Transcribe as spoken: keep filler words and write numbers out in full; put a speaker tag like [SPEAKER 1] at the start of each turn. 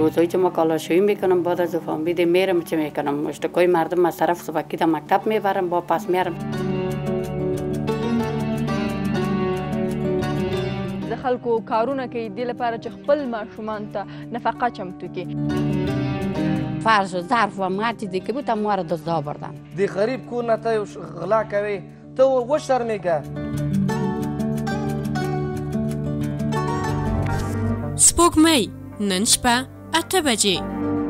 [SPEAKER 1] روزایی که مکالمه‌شویی میکنم بعد از فهمید میرم چه میکنم مشتکای مردم از طرف صبحی تا مکتب میبرم با پس میارم.
[SPEAKER 2] د خلکو کارونه کوي دې لپاره چې خپل ماشومان ته نفقه چمتو کړي.
[SPEAKER 1] فرض و ظرف و ماتی دی که بود هم ما را دزد آوردن.
[SPEAKER 3] دی غریب کور نه ته غلا کوي ته وشرمېږه.
[SPEAKER 4] سپوږمۍ نن شپه اته بجې